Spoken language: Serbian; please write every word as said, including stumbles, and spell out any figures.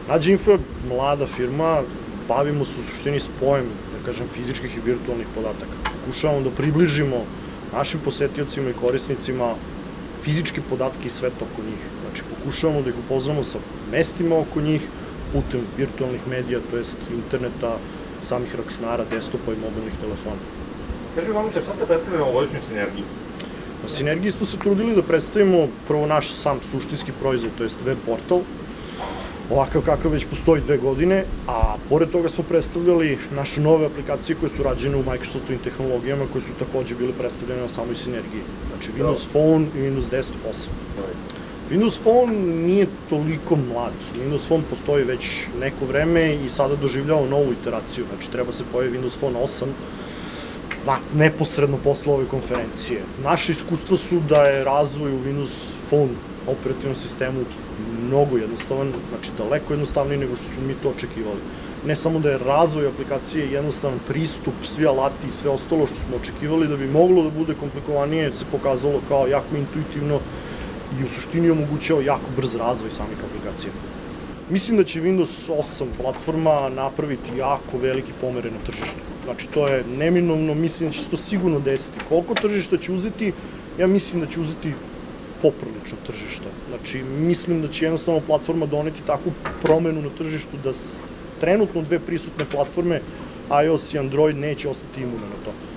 Nađinfo je mlada firma, bavimo se u suštini spojem, da kažem, fizičkih i virtualnih podataka. Pokušavamo da približimo našim posetiocima i korisnicima fizičke podatke i svet oko njih. Znači, pokušavamo da ih upoznamo sa mestima oko njih, putem virtualnih medija, to jest interneta, samih računara, desktopa i mobilnih telefona. Kaži mi, momče, šta ste predstavili u ovogodišnjoj Sinergiji? Na Sinergiji smo se trudili da predstavimo prvo naš sam suštinski proizvod, to jest web portal, ovakav kakav već postoji dve godine, a pored toga smo predstavljali naše nove aplikacije koje su rađene u Microsoftovim tehnologijama, koje su takođe bile predstavljene na samoj Sinergiji. Znači Windows Phone i Windows Desktop osam. Windows Phone nije toliko mlad. Windows Phone postoji već neko vreme i sada doživljava novu iteraciju. Znači treba se pojavi Windows Phone osam neposredno posle ove konferencije. Naše iskustva su da je razvoj u Windows Phone operativnom sistemu mnogo jednostavan, znači daleko jednostavniji nego što smo mi to očekivali. Ne samo da je razvoj aplikacije jednostavan pristup, svi alati i sve ostalo što smo očekivali da bi moglo da bude komplikovanije, se pokazalo kao jako intuitivno i u suštini omogućava jako brz razvoj samih aplikacija. Mislim da će Windows osam platforma napraviti jako veliki pomere na tržištu. Znači, to je neminovno, mislim da će se to sigurno desiti. Koliko tržišta će uzeti? Ja mislim da će uzeti poprilično tržišta. Znači, mislim da će jednostavno platforma doneti takvu promenu na tržištu da trenutno dve prisutne platforme, iOS i Android, neće ostati imune na to.